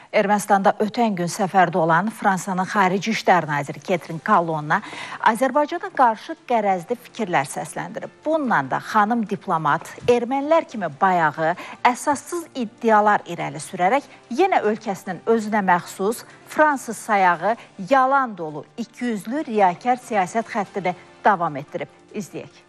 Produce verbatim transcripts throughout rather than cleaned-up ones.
Ermənistanda ötən gün səfərdə olan Fransanın Xarici İşlər Naziri Catherine Colonna Azərbaycana qarşı qərəzli fikirlər səsləndirib. Bununla da xanım diplomat ermənilər kimi bayağı, əsassız iddialar irəli sürərək yenə ölkəsinin özünə məxsus fransız sayağı yalan dolu, ikiyüzlü, riyakar siyasət xəttini davam etdirib. İzləyək.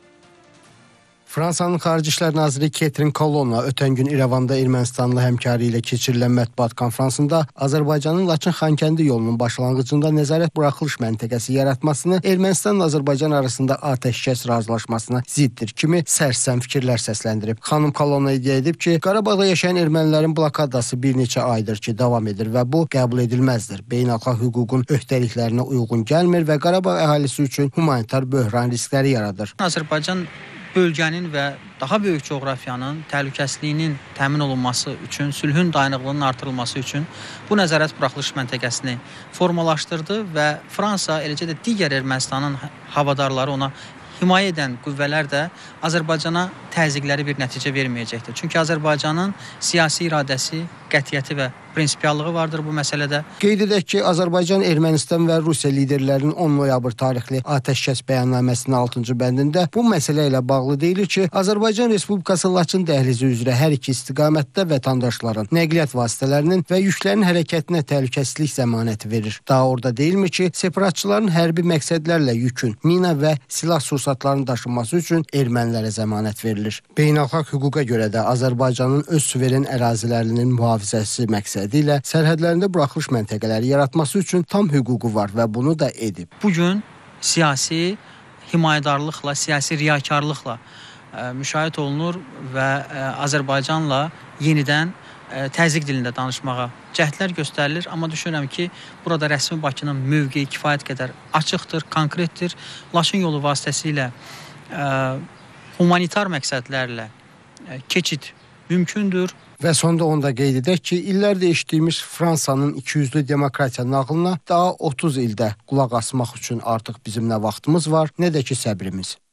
Fransanın Xarici İşlər Naziri Catherine Colonna ötən gün İrəvanda Ermənistanlı həmkarı ilə keçirilən mətbuat konfransında Azərbaycanın Laçın-Xankəndi yolunun başlanğıcında nəzarət buraxılış məntəqəsi yaratmasını, Ermənistanla Azərbaycan arasında atəşkəs razılaşmasına ziddir kimi sərsəm fikirlər səsləndirib. Xanım Colonna iddia edib ki, Qarabağda yaşayan ermənilərin blokadası bir neçə aydır ki, davam edir və bu qəbul edilməzdir. Beynəlxalq hüququn öhdəliklərinə uyğun gəlmir və Qarabağ əhalisi üçün humanitar böhran riskləri yaradır. Azərbaycan bölgənin və daha böyük coğrafiyanın təhlükəsizliyinin təmin olunması üçün, sülhün dayanıqlığının artırılması üçün bu nəzarət buraxılış məntəqəsini formalaşdırdı və Fransa, eləcə də digər Ermənistanın havadarları ona himayə edən qüvvələr də Azərbaycana təzyiqləri bir nəticə verməyəcəkdir. Çünki Azərbaycanın siyasi iradəsi, qətiyyəti və prinsipiallığı vardır bu məsələdə. Qeyd edək ki, Azərbaycan, Ermənistan və Rusiya liderlərinin on noyabr tarixli atəşkəs bəyannaməsinin altıncı bəndində bu məsələ ilə bağlı deyilir ki, Azərbaycan Respublikası Laçın dəhlizi üzrə hər iki istiqamətdə vətəndaşların, nəqliyyat vasitələrinin və yüklərin hərəkətinə təhlükəsizlik zəmanəti verir. Daha orada deyilmi ki, separatçıların hərbi məqsədlərlə yükün, mina və silah sursatlarının daşınması üçün ermənilərə zəmanət verilir. Beynəlxalq hüquqa görə də Azərbaycanın öz suveren ərazilərinin mühafizəsi məqsədi ilə sərhədlərində buraxılış məntəqələri yaratması üçün tam hüququ var və bunu da edib. Bugün siyasi himayədarlıqla, siyasi riyakarlıqla ə, müşahidə olunur və ə, Azərbaycanla yenidən ə, təzyiq dilində danışmağa cəhdlər göstərilir. Amma düşünürəm ki, burada rəsmi Bakının mövqeyi kifayət qədər açıqdır, konkretdir. Laçın yolu vasitəsilə ə, humanitar məqsədlərlə ə, keçid mümkündür. Və sonda onda qeyd edək ki, illərdə eşitdiyimiz Fransanın ikiyüzlü demokratiya nağılına daha otuz ildə qulaq asmaq üçün artıq bizim nə vaxtımız var, nə də ki səbrimiz.